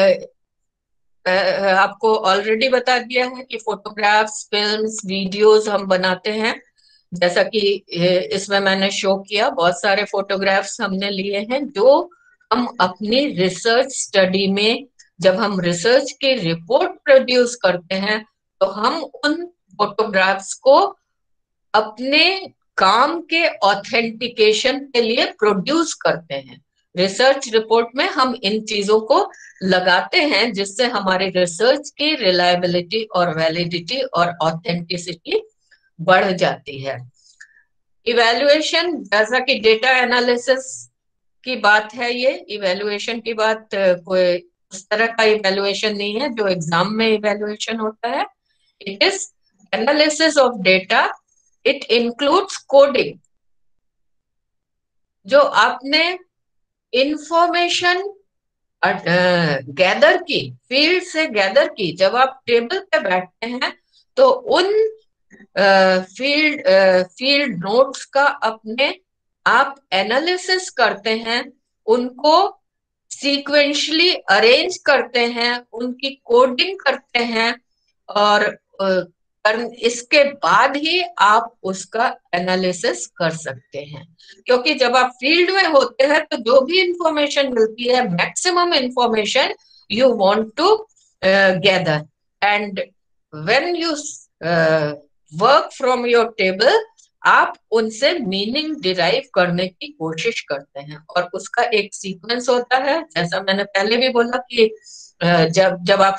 आपको ऑलरेडी बता दिया है कि फोटोग्राफ्स, फिल्म्स, वीडियोस हम बनाते हैं। जैसा कि इसमें मैंने शो किया, बहुत सारे फोटोग्राफ्स हमने लिए हैं जो हम अपनी रिसर्च स्टडी में, जब हम रिसर्च की रिपोर्ट प्रोड्यूस करते हैं तो हम उन फोटोग्राफ्स को अपने काम के ऑथेंटिकेशन के लिए प्रोड्यूस करते हैं। रिसर्च रिपोर्ट में हम इन चीजों को लगाते हैं जिससे हमारी रिसर्च की रिलायबिलिटी और वैलिडिटी और ऑथेंटिसिटी बढ़ जाती है। इवैल्यूएशन, जैसा कि डेटा एनालिसिस की बात है, ये इवैल्यूएशन की बात कोई उस तरह का इवैल्यूएशन नहीं है जो एग्जाम में इवैल्यूएशन होता है। It is analysis of data, it includes coding. जो आपने इंफॉर्मेशन गैदर की, फील्ड से गैदर की, जब आप टेबल पे बैठते हैं तो उन फील्ड नोट्स का अपने आप एनालिसिस करते हैं, उनको सीक्वेंशली अरेंज करते हैं, उनकी कोडिंग करते हैं और इसके बाद ही आप उसका एनालिसिस कर सकते हैं। क्योंकि जब आप फील्ड में होते हैं तो जो भी इंफॉर्मेशन मिलती है, maximum information you want to gather, and when you work from your table, आप उनसे मीनिंग डिराइव करने की कोशिश करते हैं और उसका एक सीक्वेंस होता है। जैसा मैंने पहले भी बोला कि जब आप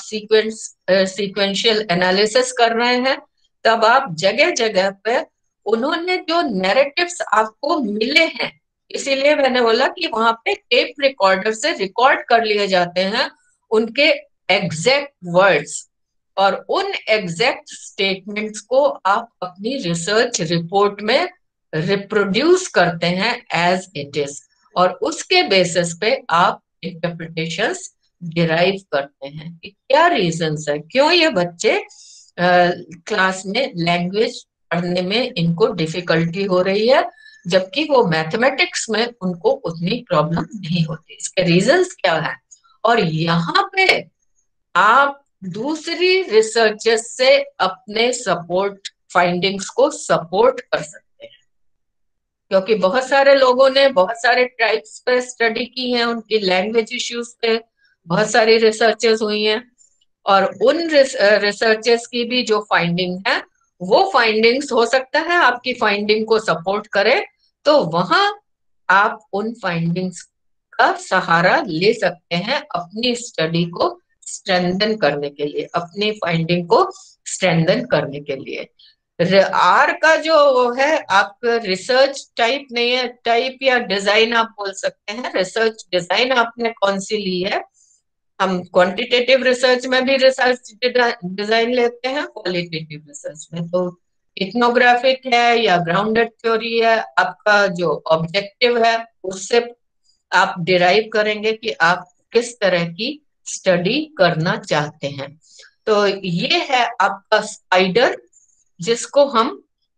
सीक्वेंशियल एनालिसिस कर रहे हैं तब आप जगह जगह पे उन्होंने जो नैरेटिव्स आपको मिले हैं, इसीलिए मैंने बोला कि वहां पे टेप रिकॉर्डर से रिकॉर्ड कर लिए जाते हैं उनके एग्जैक्ट वर्ड्स, और उन एग्जैक्ट स्टेटमेंट्स को आप अपनी रिसर्च रिपोर्ट में रिप्रोड्यूस करते हैं एज इट इज, और उसके बेसिस पे आप इंटरप्रिटेशंस डिराइव करते हैं कि क्या रीजंस है, क्यों ये बच्चे क्लास में लैंग्वेज पढ़ने में इनको डिफिकल्टी हो रही है जबकि वो मैथमेटिक्स में उनको उतनी प्रॉब्लम नहीं होती, इसके रीजंस क्या है। और यहाँ पे आप दूसरी रिसर्चर्स से अपने सपोर्ट फाइंडिंग्स को सपोर्ट कर सकते हैं, क्योंकि बहुत सारे लोगों ने बहुत सारे ट्राइब्स पे स्टडी की है, उनकी लैंग्वेज इश्यूज पे बहुत सारी रिसर्चेस हुई हैं, और उन रिसर्चेस की भी जो फाइंडिंग है वो फाइंडिंग्स हो सकता है आपकी फाइंडिंग को सपोर्ट करे, तो वहां आप उन फाइंडिंग्स का सहारा ले सकते हैं अपनी स्टडी को स्ट्रेंथन करने के लिए, अपनी फाइंडिंग को स्ट्रेंथन करने के लिए। आर का जो है, आप रिसर्च टाइप नहीं है, टाइप या डिजाइन आप बोल सकते हैं। रिसर्च डिजाइन आपने कौन सी ली है? हम क्वांटिटेटिव रिसर्च में भी रिसर्च डिजाइन लेते हैं, क्वालिटेटिव रिसर्च में तो इथनोग्राफिक है या ग्राउंडेड थ्योरी है, आपका जो ऑब्जेक्टिव है उससे आप डिराइव करेंगे कि आप किस तरह की स्टडी करना चाहते हैं। तो ये है आपका स्पाइडर जिसको हम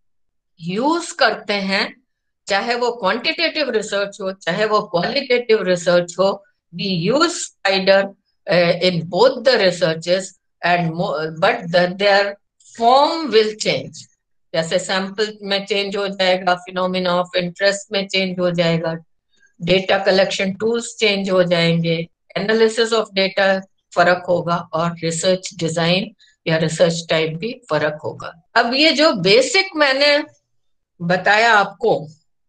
यूज करते हैं, चाहे वो क्वांटिटेटिव रिसर्च हो चाहे वो क्वालिटेटिव रिसर्च हो। We use spider in both the researches and but their form will change। जैसे सैंपल में चेंज हो जाएगा, फिनोमिना ऑफ इंटरेस्ट में चेंज हो जाएगा, डेटा कलेक्शन टूल्स चेंज हो जाएंगे, एनालिसिस ऑफ डेटा फर्क होगा और रिसर्च डिजाइन या रिसर्च टाइप भी फर्क होगा। अब ये जो बेसिक मैंने बताया आपको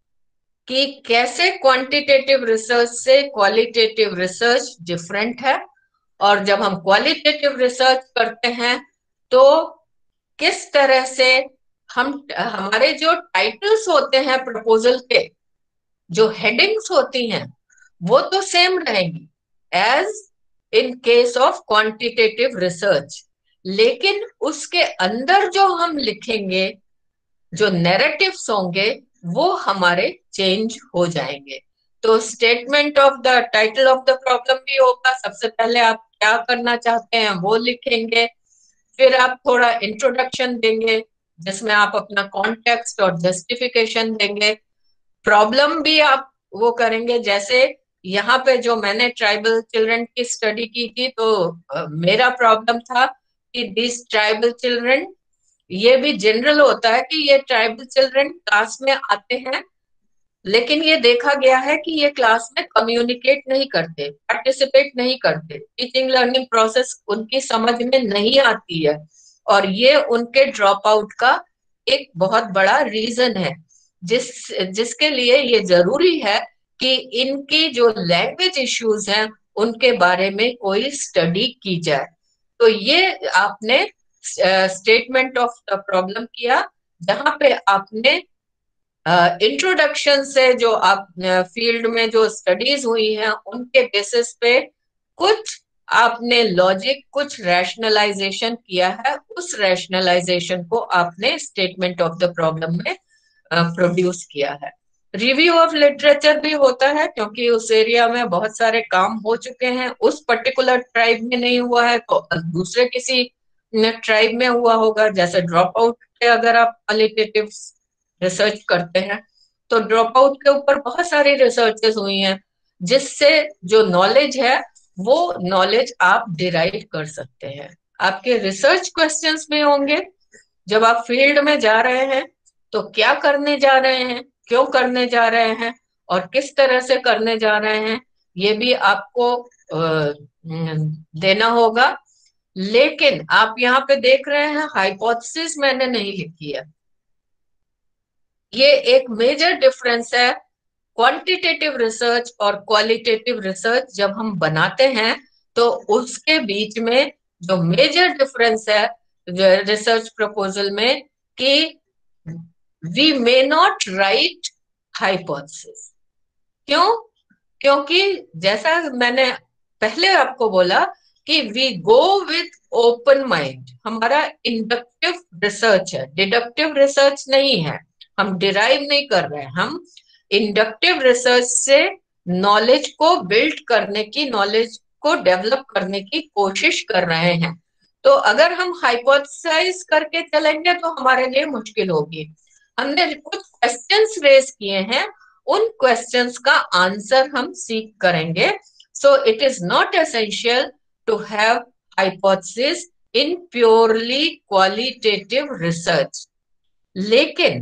कि कैसे क्वांटिटेटिव रिसर्च से क्वालिटेटिव रिसर्च डिफरेंट है, और जब हम क्वालिटेटिव रिसर्च करते हैं तो किस तरह से हम हमारे जो टाइटल्स होते हैं प्रपोजल के, जो हेडिंग्स होती हैं वो तो सेम रहेंगी as in case of quantitative research, लेकिन उसके अंदर जो हम लिखेंगे, जो नैरेटिव्स होंगे वो हमारे चेंज हो जाएंगे। तो statement of the title of the problem भी होगा। सबसे पहले आप क्या करना चाहते हैं वो लिखेंगे। फिर आप थोड़ा इंट्रोडक्शन देंगे जिसमें आप अपना कॉन्टेक्स्ट और जस्टिफिकेशन देंगे। प्रॉब्लम भी आप वो करेंगे, जैसे यहाँ पे जो मैंने ट्राइबल चिल्ड्रन की स्टडी की थी, तो मेरा प्रॉब्लम था कि दिस ट्राइबल चिल्ड्रन, ये भी जनरल होता है कि ये ट्राइबल चिल्ड्रन क्लास में आते हैं, लेकिन ये देखा गया है कि ये क्लास में कम्युनिकेट नहीं करते, पार्टिसिपेट नहीं करते, टीचिंग लर्निंग प्रोसेस उनकी समझ में नहीं आती है, और ये उनके ड्रॉप आउट का एक बहुत बड़ा रीजन है, जिसके लिए ये जरूरी है कि इनकी जो लैंग्वेज इश्यूज हैं उनके बारे में कोई स्टडी की जाए। तो ये आपने स्टेटमेंट ऑफ द प्रॉब्लम किया, जहां पे आपने इंट्रोडक्शन से जो आप फील्ड में जो स्टडीज हुई हैं उनके बेसिस पे कुछ आपने लॉजिक, कुछ रैशनलाइजेशन किया है, उस रैशनलाइजेशन को आपने स्टेटमेंट ऑफ द प्रॉब्लम में प्रोड्यूस किया है। रिव्यू ऑफ लिटरेचर भी होता है, क्योंकि उस एरिया में बहुत सारे काम हो चुके हैं, उस पर्टिकुलर ट्राइब में नहीं हुआ है तो दूसरे किसी ट्राइब में हुआ होगा। जैसे ड्रॉप आउट पे अगर आप क्वालिटेटिव रिसर्च करते हैं तो ड्रॉप आउट के ऊपर बहुत सारी रिसर्चेस हुई हैं, जिससे जो नॉलेज है वो नॉलेज आप डिराइव कर सकते हैं। आपके रिसर्च क्वेश्चंस भी होंगे जब आप फील्ड में जा रहे हैं, तो क्या करने जा रहे हैं, क्यों करने जा रहे हैं, और किस तरह से करने जा रहे हैं, ये भी आपको देना होगा। लेकिन आप यहाँ पे देख रहे हैं हाइपोथेसिस मैंने नहीं लिखी है। ये एक मेजर डिफरेंस है क्वांटिटेटिव रिसर्च और क्वालिटेटिव रिसर्च। जब हम बनाते हैं तो उसके बीच में जो मेजर डिफरेंस है रिसर्च प्रपोजल में, कि we may not write hypothesis. क्यों? क्योंकि जैसा मैंने पहले आपको बोला कि we go with open mind. हमारा इंडक्टिव रिसर्च है, डिडक्टिव रिसर्च नहीं है। हम डिराइव नहीं कर रहे हैं, हम इंडक्टिव रिसर्च से नॉलेज को बिल्ड करने की, नॉलेज को डेवलप करने की कोशिश कर रहे हैं। तो अगर हम हाइपोथेसाइज करके चलेंगे तो हमारे लिए मुश्किल होगी। हमने कुछ क्वेश्चंस रेज किए हैं, उन क्वेश्चंस का आंसर हम सीख करेंगे। So it is not essential to have hypothesis in purely qualitative research. लेकिन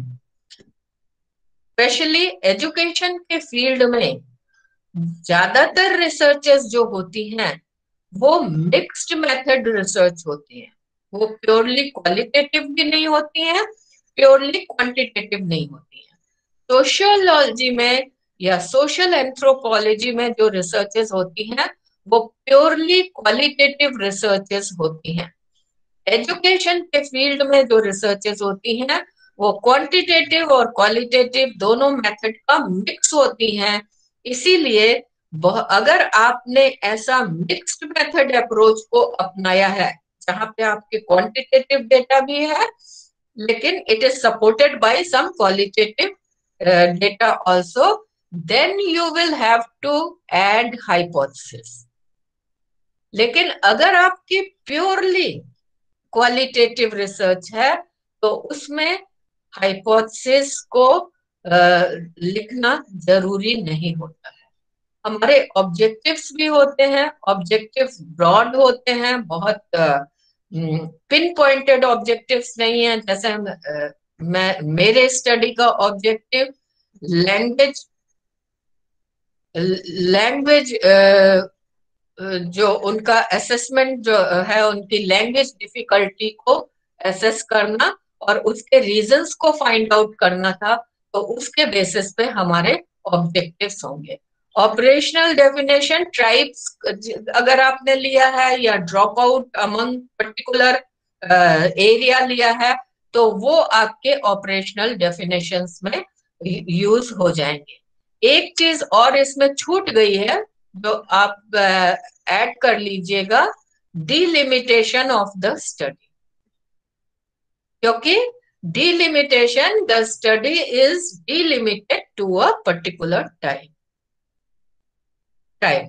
स्पेशली एजुकेशन के फील्ड में ज्यादातर रिसर्चेस जो होती हैं वो मिक्स्ड मेथड रिसर्च होती हैं। वो प्योरली क्वालिटेटिव भी नहीं होती हैं, प्योरली क्वांटिटेटिव नहीं होती हैं। सोशियोलॉजी में या सोशल एंथ्रोपोलॉजी में जो रिसर्चेस होती हैं वो प्योरली क्वालिटेटिव रिसर्चेस होती हैं। एजुकेशन के फील्ड में जो रिसर्चेस होती हैं वो क्वांटिटेटिव और क्वालिटेटिव दोनों मेथड का मिक्स होती हैं। इसीलिए अगर आपने ऐसा मिक्स्ड मेथड अप्रोच को अपनाया है, जहां पे आपके क्वांटिटेटिव डेटा भी है लेकिन it is supported by some qualitative data also, then you will have to add hypothesis. लेकिन अगर आपकी प्योरली क्वालिटेटिव रिसर्च है तो उसमें हाइपोथेसिस को लिखना जरूरी नहीं होता है। हमारे ऑब्जेक्टिव्स भी होते हैं, ऑब्जेक्टिव्स ब्रॉड होते हैं, बहुत पिन पॉइंटेड ऑब्जेक्टिव्स नहीं है। जैसे मेरे स्टडी का ऑब्जेक्टिव लैंग्वेज जो उनका असेसमेंट जो है, उनकी लैंग्वेज डिफिकल्टी को असेस करना और उसके रीजंस को फाइंड आउट करना था। तो उसके बेसिस पे हमारे ऑब्जेक्टिव्स होंगे। ऑपरेशनल डेफिनेशन ट्राइब्स अगर आपने लिया है या drop out among particular area लिया है तो वो आपके ऑपरेशनल डेफिनेशंस में यूज हो जाएंगे। एक चीज और इसमें छूट गई है जो आप ऐड कर लीजिएगा, डिलिमिटेशन ऑफ द स्टडी। क्योंकि delimitation, the study is delimited to a particular time.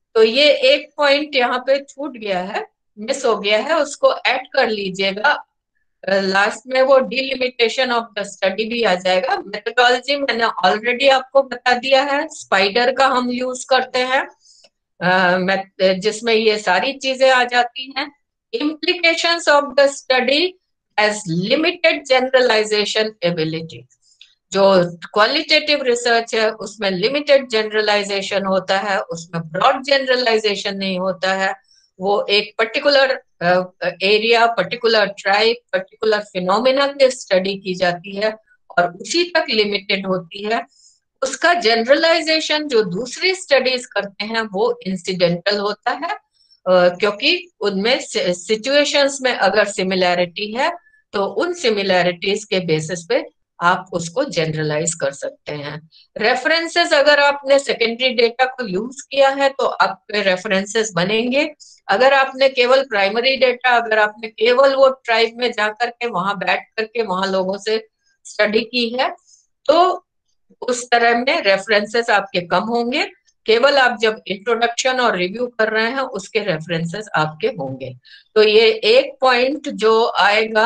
तो ये एक पॉइंट यहाँ पे छूट गया है, मिस हो गया है, उसको ऐड कर लीजिएगा। लास्ट में वो डिलिमिटेशन ऑफ द स्टडी भी आ जाएगा। मेथोडोलॉजी मैंने ऑलरेडी आपको बता दिया है, स्पाइडर का हम यूज करते हैं जिसमें ये सारी चीजें आ जाती हैं। Implications of the study as limited generalization ability। जो क्वालिटेटिव रिसर्च है उसमें लिमिटेड जनरलाइजेशन होता है, उसमें ब्रॉड जनरलाइजेशन नहीं होता है। वो एक particular area, particular tribe, particular phenomena की स्टडी की जाती है और उसी तक लिमिटेड होती है। उसका जनरलाइजेशन जो दूसरी स्टडीज करते हैं वो इंसिडेंटल होता है, क्योंकि उनमें सिचुएशंस में अगर सिमिलैरिटी है तो उन सिमिलैरिटीज के बेसिस पे आप उसको जनरलाइज कर सकते हैं। रेफरेंसेस अगर आपने सेकेंडरी डेटा को यूज किया है तो आपके रेफरेंसेस बनेंगे। अगर आपने केवल प्राइमरी डेटा, अगर आपने केवल वो ट्राइब में जाकर के वहां बैठ करके वहां लोगों से स्टडी की है तो उस तरह में रेफरेंसेस आपके कम होंगे। केवल आप जब इंट्रोडक्शन और रिव्यू कर रहे हैं उसके रेफरेंसेस आपके होंगे। तो ये एक पॉइंट जो आएगा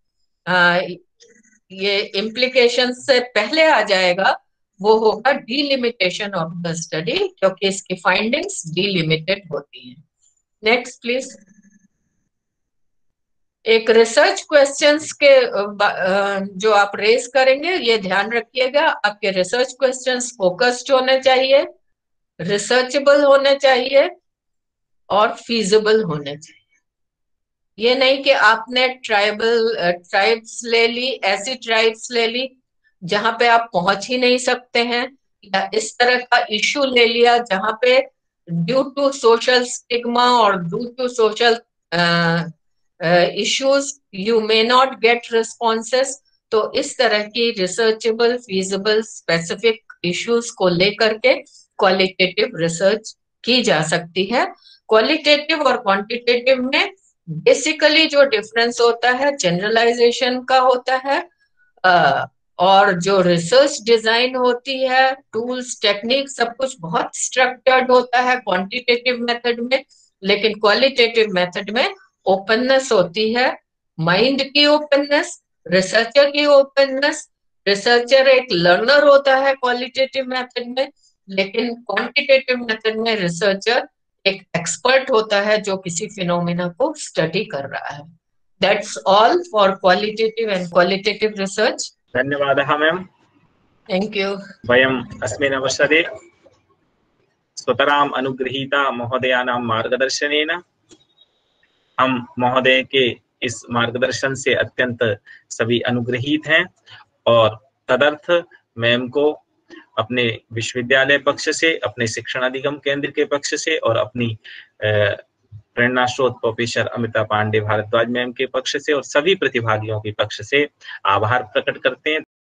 ये इम्प्लीकेशन से पहले आ जाएगा, वो होगा डिलिमिटेशन ऑफ द स्टडी, क्योंकि इसकी फाइंडिंग्स डिलिमिटेड होती हैं। Next please. एक रिसर्च क्वेश्चंस के जो आप रेज करेंगे ये ध्यान रखिएगा, आपके रिसर्च क्वेश्चंस फोकस्ड होने चाहिए, रिसर्चेबल होने चाहिए और फीजिबल होने चाहिए। ये नहीं कि आपने ट्राइब्स ले ली, ऐसी ट्राइब्स ले ली जहां पे आप पहुंच ही नहीं सकते हैं, या इस तरह का इश्यू ले लिया जहां पे ड्यू टू सोशल स्टिग्मा और due to social issues you may not get responses। तो इस तरह की रिसर्चेबल, फीजिबल, स्पेसिफिक इश्यूज को लेकर के क्वालिटेटिव रिसर्च की जा सकती है। क्वालिटेटिव और क्वांटिटेटिव में बेसिकली जो डिफरेंस होता है जनरलाइजेशन का होता है, और जो रिसर्च डिजाइन होती है, टूल्स, टेक्निक, सब कुछ बहुत स्ट्रक्चर्ड होता है क्वांटिटेटिव मेथड में। लेकिन क्वालिटेटिव मेथड में ओपननेस होती है, माइंड की ओपननेस, रिसर्चर की ओपननेस। रिसर्चर एक लर्नर होता है क्वालिटेटिव मेथड में, लेकिन क्वांटिटेटिव मेथड में रिसर्चर एक एक्सपर्ट होता है जो किसी फिनोमिना को स्टडी कर रहा है। That's all for qualitative and qualitative research. धन्यवादः मैम। Thank you. वयम् अस्मिन् अवसरे स्वतराम् अनुगृहीता महोदयानां मार्गदर्शनेन हम महोदय के इस मार्गदर्शन से अत्यंत सभी अनुग्रहित हैं और तदर्थ मैम को अपने विश्वविद्यालय पक्ष से, अपने शिक्षण अधिगम केंद्र के पक्ष से और अपनी प्रेरणा स्रोत प्रोफेसर अमिता पांडे भारद्वाज मैम के पक्ष से और सभी प्रतिभागियों के पक्ष से आभार प्रकट करते हैं।